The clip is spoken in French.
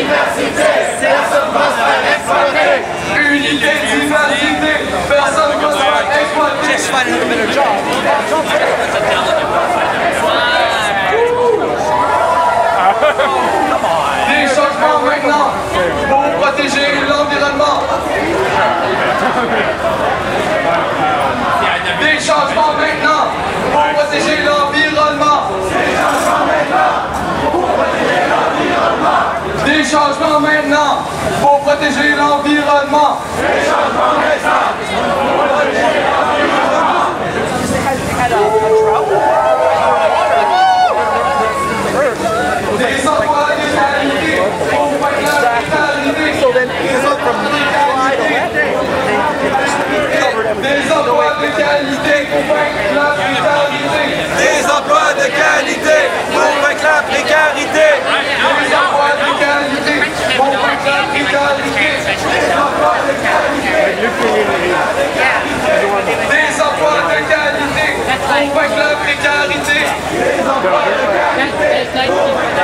diversité, personne ne se faire exploiter. Unité, diversité, personne ne se faire exploiter. Just find another better job. Des changements maintenant pour protéger l'environnement. Des changements maintenant pour protéger l'environnement. Des changements maintenant pour protéger l'environnement. Des changements maintenant pour protéger l'environnement. Des emplois de qualité pour vaincre la précarité. Des emplois de qualité pour vaincre la précarité. Des emplois de qualité pour vaincre la précarité. Des emplois de qualité pour vaincre la précarité. Des emplois de qualité. Des emplois de qualité pour vaincre la précarité. Des emplois de qualité.